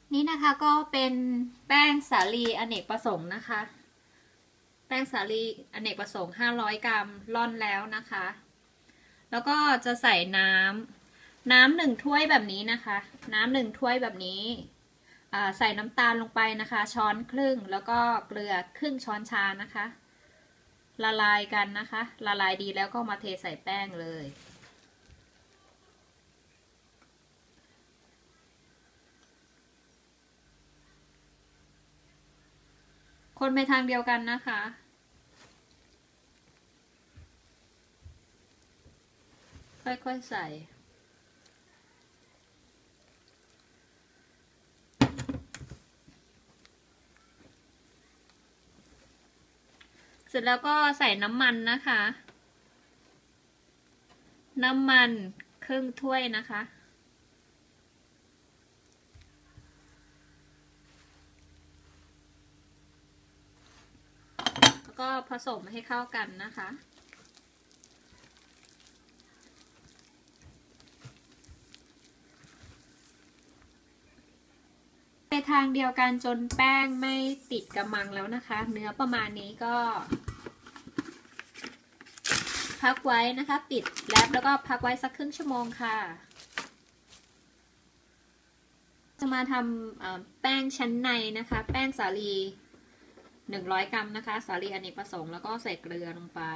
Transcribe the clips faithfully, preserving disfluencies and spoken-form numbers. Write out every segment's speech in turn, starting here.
นี่นะคะก็เป็นแป้งสาลีอเนกประสงค์นะคะ แป้งสาลีอเนกประสงค์ห้าร้อยกรัมร่อนแล้วนะคะ แล้วก็จะใส่น้ำน้ำหนึ่งถ้วยแบบนี้นะคะ น้ำหนึ่งถ้วยแบบนี้ใส่น้ำตาลลงไปนะคะช้อนครึ่งแล้วก็เกลือครึ่งช้อนชานะคะ ละลายกันนะคะละลายดีแล้วก็มาเทใส่แป้งเลยคนไปทางเดียวกันนะคะค่อยๆใส่เสร็จแล้วก็ใส่น้ำมันนะคะน้ำมันครึ่งถ้วยนะคะแล้วก็ผสมให้เข้ากันนะคะไปทางเดียวกันจนแป้งไม่ติดกระมังแล้วนะคะเนื้อประมาณนี้ก็พักไว้นะคะปิดแรปแล้วก็พักไว้สักครึ่งชั่วโมงค่ะจะมาทำแป้งชั้นในนะคะแป้งสาลีหนึ่งร้อยกรัมนะคะสาลีอเนกประสงค์แล้วก็ใส่เกลือลงไป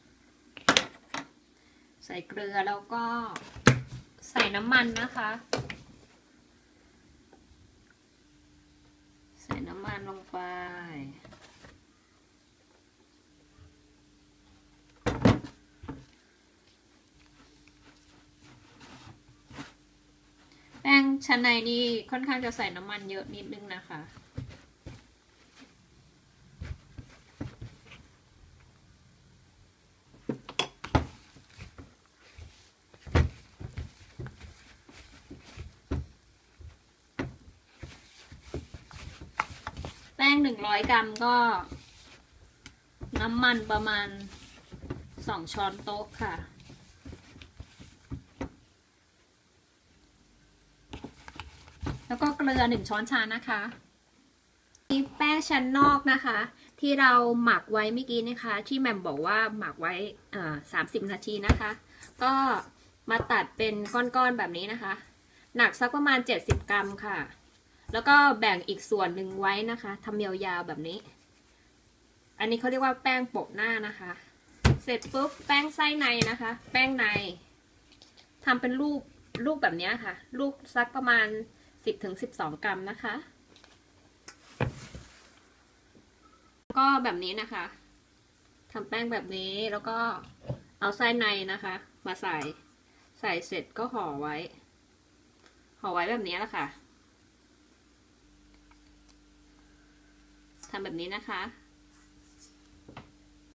ใส่เกลือแล้วก็ใส่น้ำมันนะคะใส่น้ำมันลงไปแป้งชั้นในนี่ค่อนข้างจะใส่น้ำมันเยอะนิดนึงนะคะแป้งหนึ่งร้อยกรัมก็น้ำมันประมาณสองช้อนโต๊ะค่ะแล้วก็เกลือหนึ่งช้อนชานะคะนี่แป้งชั้นนอกนะคะที่เราหมักไว้เมื่อกี้นะคะที่แหม่มบอกว่าหมักไว้สามสิบนาทีนะคะก็มาตัดเป็นก้อนๆแบบนี้นะคะหนักสักประมาณเจ็ดสิบกรัมค่ะแล้วก็แบ่งอีกส่วนหนึ่งไว้นะคะทำยาวๆแบบนี้อันนี้เขาเรียกว่าแป้งโปะหน้านะคะเสร็จปุ๊บแป้งไส้ในนะคะแป้งในทำเป็นลูกลูกแบบนี้ค่ะลูกสักประมาณสิบถึงสิบสองกรัมนะคะก็แบบนี้นะคะทำแป้งแบบนี้แล้วก็เอาไส้ในนะคะมาใส่ใส่เสร็จก็ห่อไว้ห่อไว้แบบนี้แหละค่ะทำแบบนี้นะคะ